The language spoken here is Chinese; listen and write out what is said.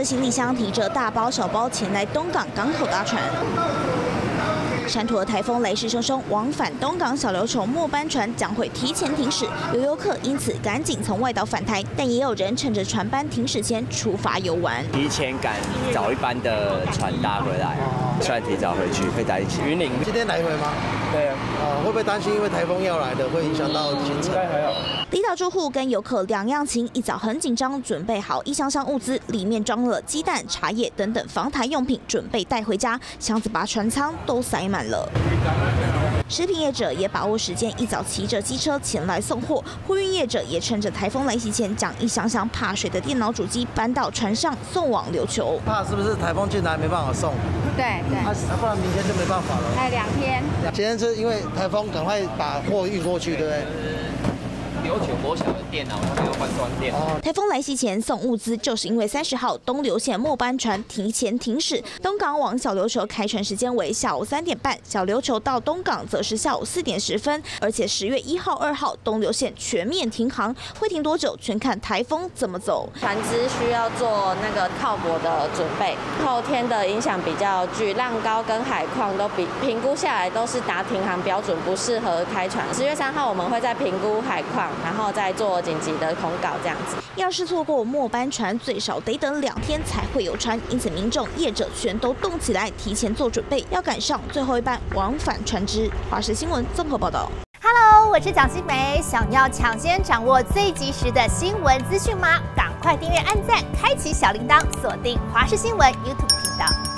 的行李箱提着大包小包前来东港港口搭船。山图的台风来势汹汹，往返东港小琉球末班船将会提前停驶，有游客因此赶紧从外岛返台，但也有人趁着船班停驶前出发游玩， 提前赶早一班的船搭回来，虽然提早回去会在一起。云林今天来回吗？对啊。会不会担心因为台风要来的会影响到行程？应该还好。 离岛住户跟游客两样情，一早很紧张，准备好一箱箱物资，里面装了鸡蛋、茶叶等等防台用品，准备带回家。箱子把船舱都塞满了。食品业者也把握时间，一早骑着机车前来送货。货运业者也趁着台风来袭前，将一箱箱怕水的电脑主机搬到船上送往琉球。 怕是不是台风进来没办法送？ 对。 不然明天就没办法了。 还有2天。 今天是因为台风，赶快把货运过去，对不对？ 琉球国小的电脑没有换断电。 台风来袭前送物资，就是因为30号东琉线末班船提前停驶，东港往小琉球开船时间为下午3点半，小琉球到东港则是下午4点10分。而且10月1号、2号东琉线全面停航，会停多久全看台风怎么走。 船只需要做那个靠泊的准备，后天的影响比较巨，浪高跟海况都评估下来都是达停航标准，不适合开船。10月3号我们会再评估海况，然后再做紧急的通告这样子。 要是错过末班船，最少得等2天才会有船，因此民众业者全都动起来，提前做准备，要赶上最后一班往返船只。华视新闻综合报道。 Hello， 我是蒋欣梅，想要抢先掌握最及时的新闻资讯吗？赶快订阅、按赞、开启小铃铛，锁定华视新闻 YouTube 频道。